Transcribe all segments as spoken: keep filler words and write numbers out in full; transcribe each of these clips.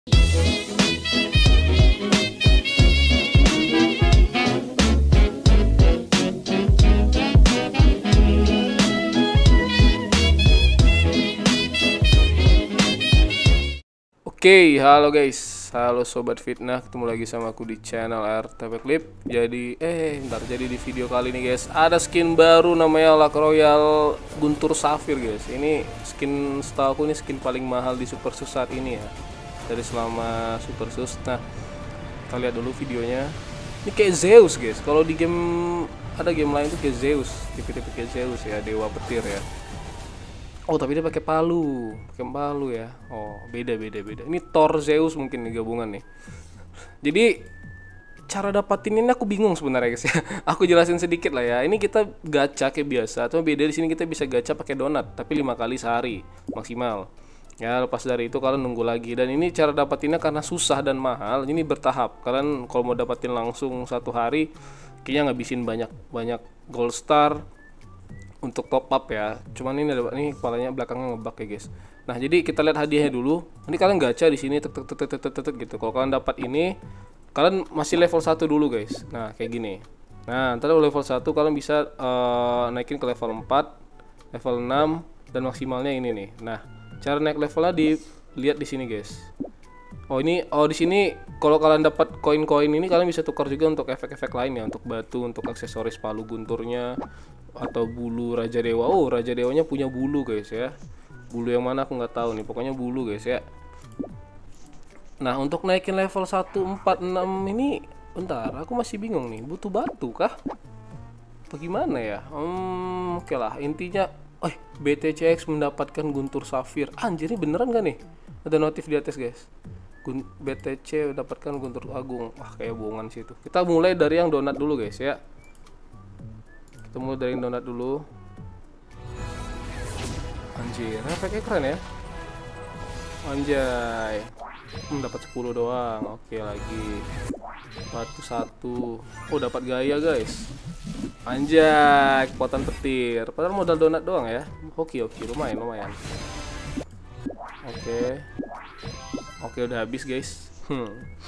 Oke, halo guys, halo sobat fitnah, ketemu lagi sama aku di channel R T P Clip. Jadi, eh, ntar jadi di video kali ini guys, ada skin baru namanya Luck Royal Guntur Safir guys. Ini skin setahu aku ini skin paling mahal di Super Sus saat ini ya, dari selama Super Sus. Nah, kita lihat dulu videonya. Ini kayak Zeus guys. Kalau di game ada game lain tuh kayak Zeus, tipe-tipe kayak Zeus ya, dewa petir ya. Oh tapi dia pakai palu, pakai palu ya. Oh beda beda beda. Ini Thor Zeus mungkin nih gabungan nih. Jadi cara dapatin ini aku bingung sebenarnya guys ya. Aku jelasin sedikit lah ya. Ini kita gacha kayak biasa. Cuma beda di sini kita bisa gacha pakai donat, tapi lima kali sehari maksimal. Ya lepas dari itu kalian nunggu lagi. Dan ini cara dapatinnya karena susah dan mahal. Ini bertahap. Kalian kalau mau dapatin langsung satu hari, kayaknya ngabisin banyak banyak gold star untuk top up ya. Cuman ini ada ini kepalanya belakangnya ngebug ya guys. Nah jadi kita lihat hadiahnya dulu. Ini kalian gacha di sini tek tek tek tek tek tek gitu. Kalau kalian dapat ini, kalian masih level satu dulu guys. Nah kayak gini. Nah ntar level satu kalian bisa uh, naikin ke level empat, level enam, dan maksimalnya ini nih. Nah cara naik levelnya dilihat di sini guys. Oh ini, oh di sini kalau kalian dapat koin-koin ini kalian bisa tukar juga untuk efek-efek lain ya, untuk batu, untuk aksesoris palu gunturnya, atau bulu Raja Dewa. Oh Raja Dewanya punya bulu guys ya. Bulu yang mana aku nggak tahu nih, pokoknya bulu guys ya. Nah untuk naikin level satu, empat, enam ini, bentar, aku masih bingung nih, butuh batu kah? Bagaimana ya? Hmm, oke lah, intinya, eh B T C X mendapatkan Guntur Safir. Anjir ini beneran gak nih? Ada notif di atas guys. Gun B T C mendapatkan Guntur Agung. Wah kayak bohongan sih itu. Kita mulai dari yang donat dulu guys ya. Kita mulai dari yang donat dulu. Anjir, efeknya keren ya. Anjay. Hmm, dapat sepuluh doang. Oke lagi. Batu satu. Oh dapat gaya guys. Anjay, kekuatan petir. Padahal modal donat doang ya. Oke oke, lumayan lumayan. Oke. Oke udah habis guys. Hmm.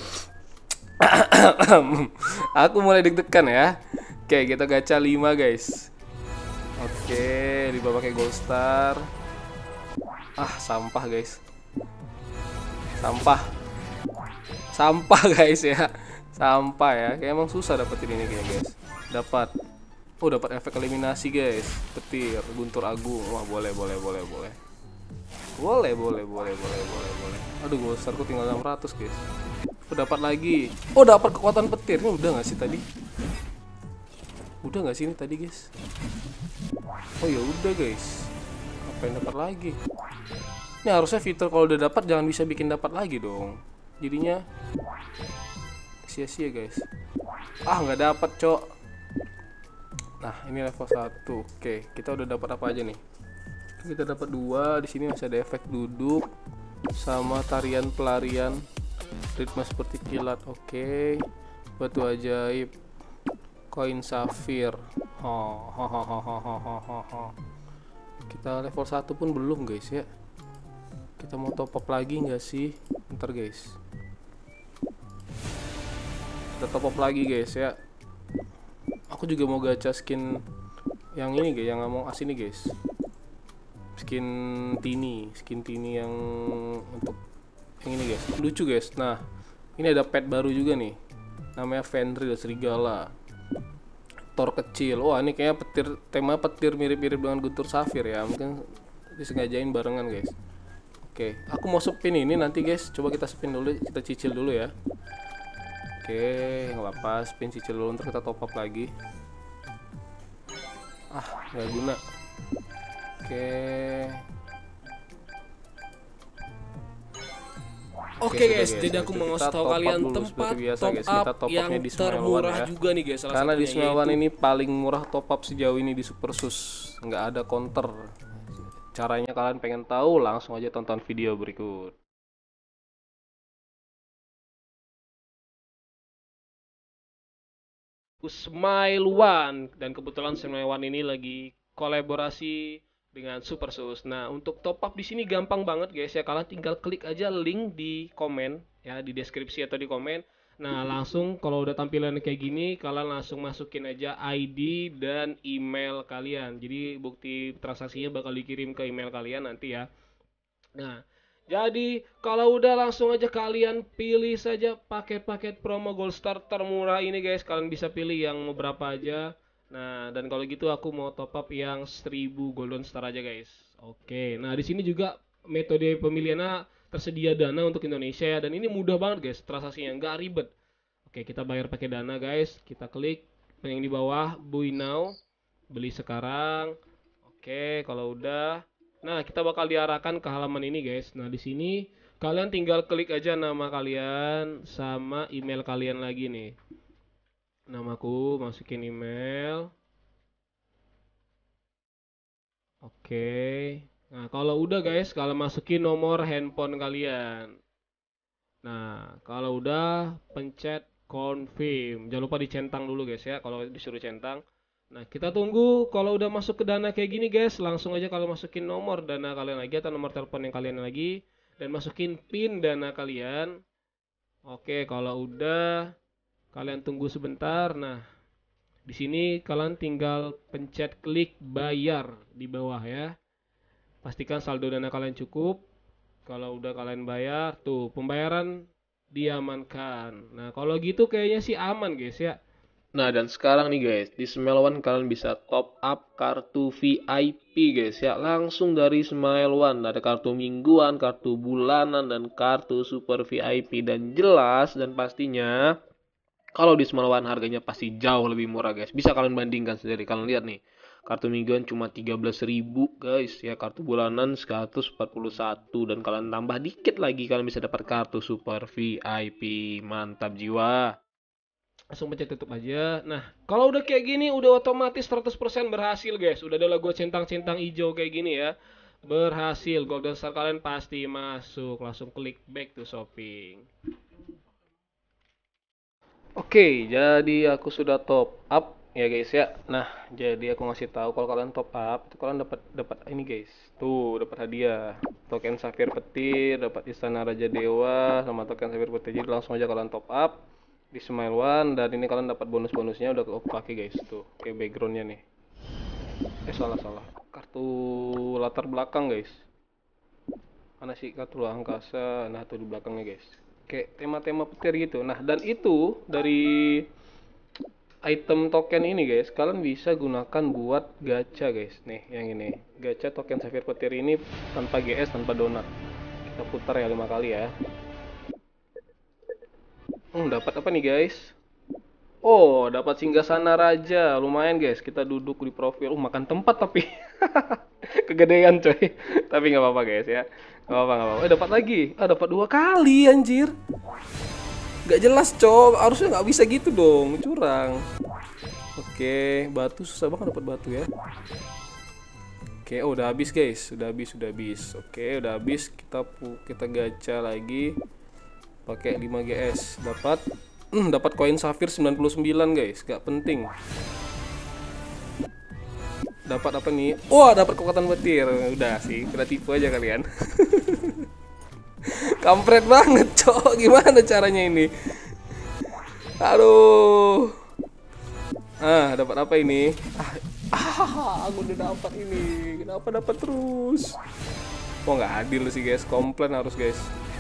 Aku mulai deg-degan ya. Oke kita gacha lima guys. Oke di bawah pakai gold star. Ah sampah guys. Sampah. Sampah guys ya. Sampah ya. Kayak emang susah dapetin ini kayak guys. Dapat. Oh dapat efek eliminasi guys. Petir Guntur Agung. Wah boleh boleh boleh boleh. Boleh boleh boleh boleh boleh boleh. Aduh gold starku tinggal enam ratus guys. Oh dapat lagi. Oh dapat kekuatan petir. Ini udah nggak sih tadi? Udah nggak sih ini tadi guys? Oh ya udah guys. Apa yang dapat lagi? Ini harusnya fitur kalau udah dapat jangan bisa bikin dapat lagi dong. Jadinya sia-sia guys. Ah nggak dapat cok. Nah ini level satu. Oke kita udah dapat apa aja nih? Kita dapat dua. Di sini masih ada efek duduk sama tarian pelarian, ritme seperti kilat. Oke batu ajaib, koin safir. Oh, ho, ho, ho, ho, ho, ho, ho. Kita level satu pun belum guys ya. Kita mau top up lagi nggak sih? Ntar guys. Kita top up lagi guys ya. Aku juga mau gacha skin yang ini guys, yang ngomong asli nih guys. Skin Tini, skin Tini yang untuk yang ini guys. Lucu guys. Nah, ini ada pet baru juga nih. Namanya Fenrir serigala. Thor kecil. Wah, ini kayaknya petir, tema petir mirip-mirip dengan Guntur Safir ya. Mungkin disengajain barengan guys. Oke, aku mau spin ini nanti guys. Coba kita spin dulu, kita cicil dulu ya. Oke, nggak apa-apa, spin cicil dulu, ntar kita top up lagi. Ah, nggak guna. Oke. Oke okay guys, jadi aku mau ngasih tahu kalian tempat biasa, top guys. up Kita top yang termurah ya. juga nih guys. Salah Karena di Smewan yaitu... ini paling murah top up sejauh ini di Super Sus, nggak ada counter. Caranya kalian pengen tahu, langsung aja tonton video berikut. Smile One, dan kebetulan Smile One ini lagi kolaborasi dengan Super Sus. Nah, untuk top up di sini gampang banget guys ya. Kalian tinggal klik aja link di komen ya, di deskripsi atau di komen. Nah, langsung kalau udah tampilan kayak gini, kalian langsung masukin aja I D dan email kalian. Jadi bukti transaksinya bakal dikirim ke email kalian nanti ya. Nah, jadi kalau udah langsung aja kalian pilih saja paket-paket promo Gold Star termurah ini guys. Kalian bisa pilih yang mau berapa aja. Nah, dan kalau gitu aku mau top up yang seribu Golden Star aja guys. Oke, nah di sini juga metode pemilihannya tersedia Dana untuk Indonesia ya. Dan ini mudah banget guys, transaksinya nggak ribet. Oke, kita bayar pakai Dana guys. Kita klik yang di bawah, buy now, beli sekarang. Oke, kalau udah, nah kita bakal diarahkan ke halaman ini guys. Nah di sini kalian tinggal klik aja nama kalian sama email kalian lagi nih. Namaku, masukin email. Oke. Nah, kalau udah guys, kalau masukin nomor handphone kalian. Nah, kalau udah pencet confirm. Jangan lupa dicentang dulu guys ya, kalau disuruh centang. Nah, kita tunggu kalau udah masuk ke Dana kayak gini guys, langsung aja kalau masukin nomor Dana kalian lagi atau nomor telepon yang kalian lagi dan masukin PIN Dana kalian. Oke, kalau udah kalian tunggu sebentar. Nah, di sini kalian tinggal pencet klik bayar di bawah ya. Pastikan saldo Dana kalian cukup. Kalau udah kalian bayar, tuh pembayaran diamankan. Nah, kalau gitu kayaknya sih aman guys ya. Nah, dan sekarang nih guys, di Smile One kalian bisa top up kartu V I P guys ya. Langsung dari Smile One. Ada kartu mingguan, kartu bulanan, dan kartu super V I P. Dan jelas dan pastinya kalau di Smile One harganya pasti jauh lebih murah guys. Bisa kalian bandingkan sendiri. Kalian lihat nih. Kartu mingguan cuma tiga belas ribu guys. Ya, kartu bulanan seratus empat puluh satu. Dan kalian tambah dikit lagi kalian bisa dapat kartu super V I P. Mantap jiwa. Langsung pencet tutup aja. Nah, kalau udah kayak gini udah otomatis seratus persen berhasil guys. Udah ada logo centang-centang hijau kayak gini ya. Berhasil. Golden Star kalian pasti masuk. Langsung klik back to shopping. Oke, jadi aku sudah top up ya guys ya. Nah, jadi aku ngasih tahu kalau kalian top up itu kalian dapat dapat ini guys. Tuh, dapat hadiah. Token Safir Petir, dapat Istana Raja Dewa sama token Safir Petir. Jadi langsung aja kalian top up di Smile One dan ini kalian dapat bonus-bonusnya udah aku pakai guys. Tuh, kayak backgroundnya nih. Eh, salah salah. Kartu latar belakang guys. Mana sih kartu angkasa? Nah, tuh di belakangnya guys. Kayak tema-tema petir gitu. Nah, dan itu dari item token ini guys, kalian bisa gunakan buat gacha guys. Nih, yang ini. Gacha token Safir Petir ini tanpa G S, tanpa donat. Kita putar ya lima kali ya. Hmm, dapat apa nih guys? Oh, dapat Singgasana Raja. Lumayan guys. Kita duduk di profil. Uh, makan tempat tapi kegedean coy. Tapi nggak apa-apa guys ya. Nggak apa-apa, nggak apa-apa. Eh, dapat lagi. Ah, dapat dua kali anjir. Gak jelas cok. Harusnya nggak bisa gitu dong. Curang. Oke, batu susah banget dapat batu ya. Oke, oh udah habis guys. Udah habis, udah habis. Oke, udah habis. Kita kita gacha lagi. Pakai lima G S. Dapat Hmm, dapat koin safir sembilan puluh sembilan guys, gak penting. Dapat apa nih? Wah, oh, dapat kekuatan petir. Udah sih, kena tipu aja kalian. Kampret banget, cok. Gimana caranya ini? Aduh. Ah, dapat apa ini? Ah, ah aku udah dapat ini. Kenapa dapat terus? Kok nggak adil sih guys? Komplain harus guys.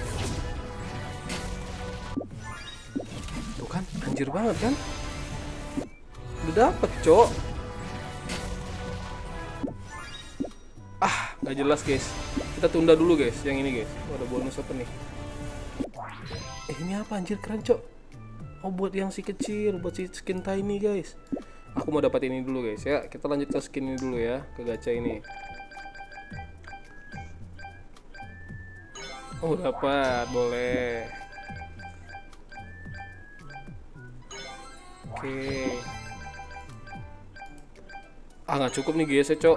Kan anjir banget kan, udah dapet cok. Ah nggak jelas guys, kita tunda dulu guys yang ini guys. Oh, ada bonus apa nih? Eh ini apa anjir, keren cok. Oh buat yang si kecil, buat si skin tiny guys. Aku mau dapat ini dulu guys ya. Kita lanjut ke skin ini dulu ya, ke gacha ini. Oh dapat, boleh. Oke. Ah nggak cukup nih guys ya cok.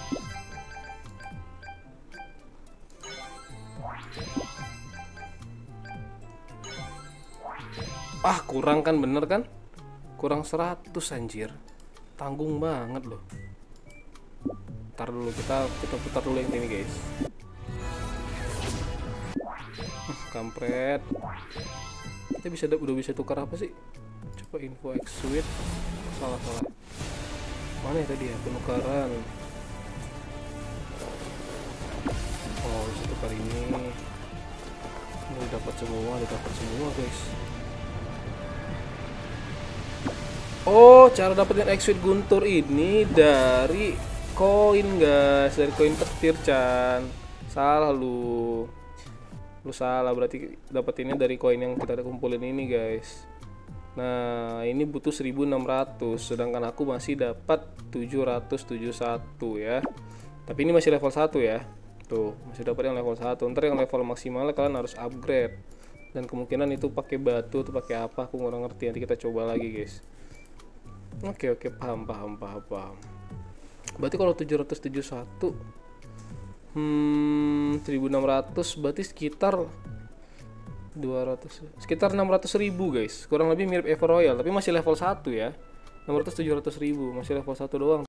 Ah kurang kan, bener kan? Kurang seratus anjir. Tanggung banget loh. Ntar dulu kita kita putar dulu yang ini guys. Kampret. Kita bisa udah bisa tukar apa sih? Coba info X-Suite. Salah salah. Mana ya tadi ya penukaran? Oh bisa tukar ini. Ini dapat semua, dapat semua guys. Oh cara dapetin X-Suite Guntur ini dari koin guys, dari koin petir Chan. Salah lu. Lu salah, berarti dapetinnya dari koin yang kita kumpulin ini guys. Nah ini butuh seribu enam ratus, sedangkan aku masih dapat tujuh ratus tujuh puluh satu ya. Tapi ini masih level satu ya. Tuh masih dapat yang level satu. Ntar yang level maksimal kalian harus upgrade. Dan kemungkinan itu pakai batu atau pakai apa aku kurang ngerti, nanti kita coba lagi guys. Oke oke paham paham paham paham. Berarti kalau tujuh ratus tujuh puluh satu Hmm, seribu enam ratus berarti sekitar dua ratus, sekitar enam ratus ribu guys. Kurang lebih mirip Ever Royal, tapi masih level satu ya. enam ratus tujuh ratus ribu, masih level satu doang.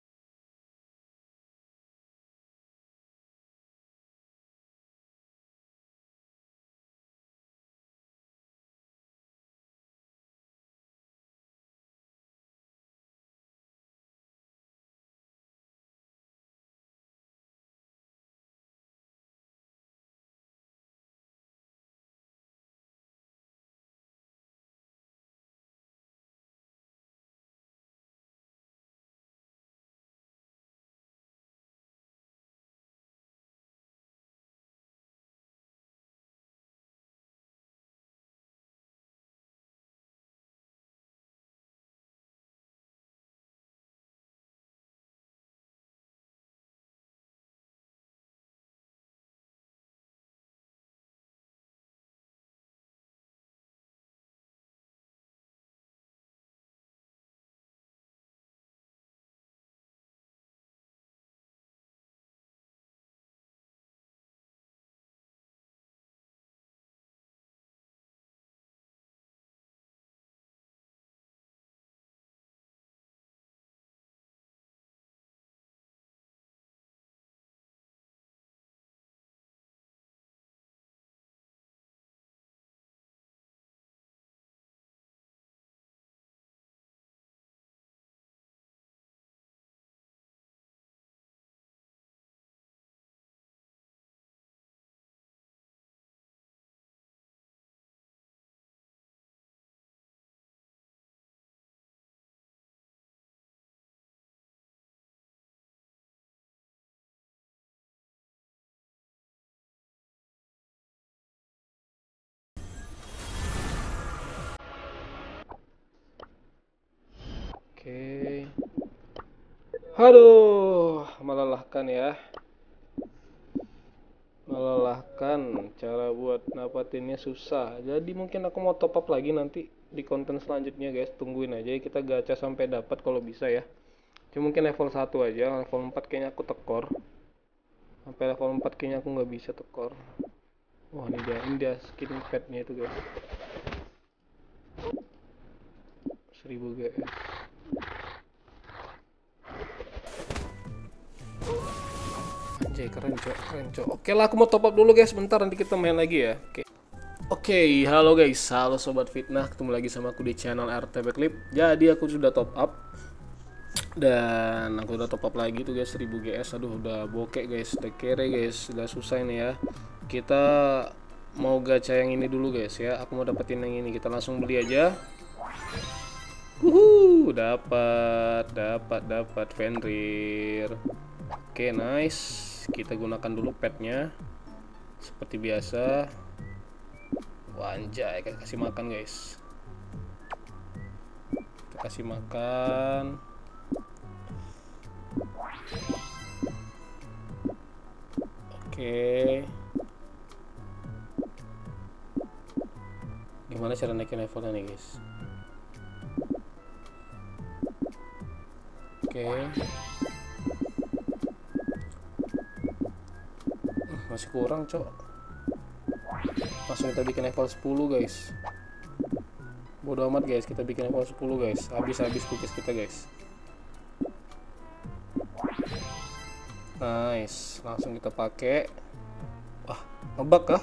Oke. Aduh, melelahkan ya. Melelahkan, cara buat dapatinnya susah. Jadi mungkin aku mau top up lagi nanti di konten selanjutnya guys. Tungguin aja kita gacha sampai dapat kalau bisa ya. Cuma mungkin level satu aja, level empat kayaknya aku tekor. Sampai level empat kayaknya aku nggak bisa tekor. Wah, ini dia, ini dia skin petnya itu guys. seribu G S. Anjay, keren cok, keren cok. Oke lah, aku mau top up dulu guys, bentar nanti kita main lagi ya. Oke. Oke, halo guys, halo sobat fitnah, ketemu lagi sama aku di channel R T P Clip. Jadi aku sudah top up dan aku udah top up lagi tuh guys, seribu G S. Aduh, udah bokek guys, udah kere guys, udah susah ini ya. Kita mau gacha yang ini dulu guys ya. Aku mau dapetin yang ini, kita langsung beli aja. Wuhu, dapat, dapat, dapat Fenrir. Oke, nice. Kita gunakan dulu petnya seperti biasa. Wah, anjay, kita kasih makan guys. Kita kasih makan. Oke. Gimana cara naikin levelnya nih guys? Oke. Masih kurang cok. Langsung kita bikin level sepuluh guys. Bodoh amat guys, kita bikin level sepuluh guys. Habis-habis cookies kita guys. Nice, langsung kita pakai. Wah, ngebug kah?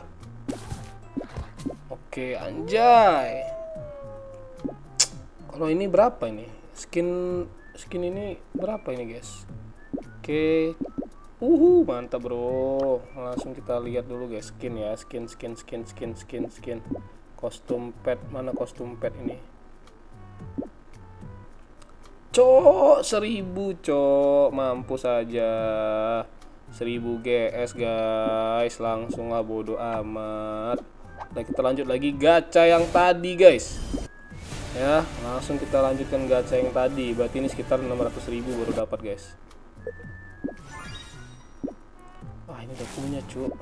Oke, anjay. Kalau ini berapa ini? Skin skin ini berapa ini, guys? Oke. Uhu, mantap, Bro. Langsung kita lihat dulu, guys, skin ya. Skin skin skin skin skin skin. Kostum pet, mana kostum pet ini? Cok, seribu cok, mampus saja. Seribu G S guys, langsung lah, bodo amat. Nah, kita lanjut lagi gacha yang tadi guys. Ya, langsung kita lanjutkan gacha yang tadi. Berarti ini sekitar enam ratus ribu baru dapat guys. Wah, ini udah punya cuk.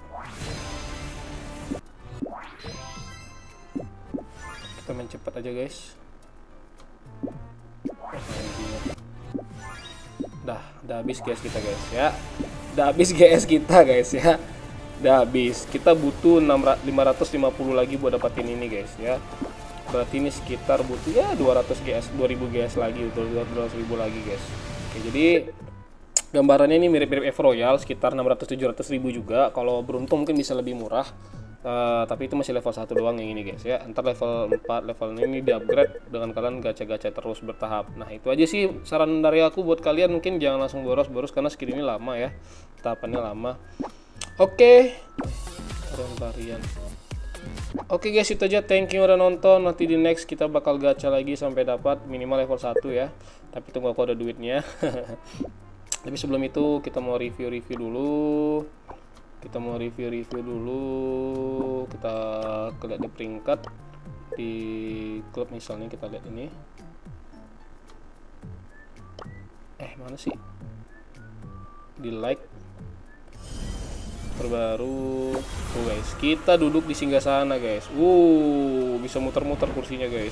Kita main cepat aja guys. Dah, udah habis G S kita guys ya. Udah habis G S kita guys ya. Udah habis. Kita butuh lima ratus lima puluh lagi buat dapatin ini guys ya. Berarti ini sekitar butuh ya dua ratus G S, dua ribu G S lagi, dua ratus ribu lagi guys. Oke, jadi gambarannya ini mirip-mirip F Royal, sekitar enam ratus tujuh ratus ribu juga. Kalau beruntung mungkin bisa lebih murah. Uh, tapi itu masih level satu doang yang ini guys ya. Ntar level empat, level ini di upgrade dengan kalian gacha-gacha terus bertahap. Nah, itu aja sih saran dari aku buat kalian. Mungkin jangan langsung boros-boros karena skin ini lama ya, tahapannya lama. Oke, varian varian. Oke guys, itu aja. Thank you udah nonton. Nanti di next kita bakal gacha lagi sampai dapat minimal level satu ya. Tapi tunggu aku ada duitnya. Tapi sebelum itu kita mau review-review dulu. Kita mau review-review dulu. Kita lihat di peringkat di klub misalnya, kita lihat ini. Eh, mana sih? Di like terbaru. Tuh guys, kita duduk di singgasana guys. Uh, bisa muter-muter kursinya guys.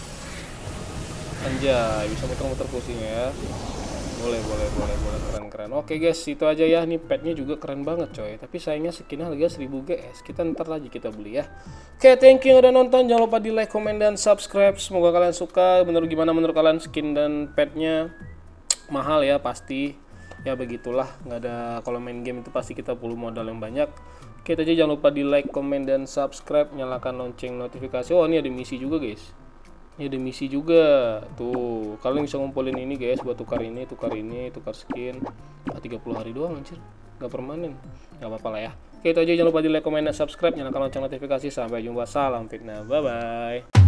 Anjay, bisa muter-muter kursinya ya. Boleh, boleh, boleh, boleh, keren, keren. Oke guys, itu aja ya. Nih petnya juga keren banget coy. Tapi sayangnya skinnya harga seribu G S. Kita ntar lagi kita beli ya. Oke, thank you udah nonton. Jangan lupa di like, comment, dan subscribe. Semoga kalian suka. Menurut gimana menurut kalian skin dan petnya? Mahal ya pasti. Ya begitulah. Nggak ada, kalau main game itu pasti kita perlu modal yang banyak. Oke, itu aja. Jangan lupa di like, comment, dan subscribe. Nyalakan lonceng notifikasi. Oh, ini ada misi juga guys. Ini ada misi juga. Tuh, kalian bisa ngumpulin ini guys buat tukar ini, tukar ini, tukar skin. Ah, tiga puluh hari doang anjir. Gak permanen. Gak apa-apa lah ya. Oke, itu aja. Jangan lupa di like, comment, dan subscribe. Nyalakan lonceng notifikasi. Sampai jumpa. Salam fitnah. Bye-bye.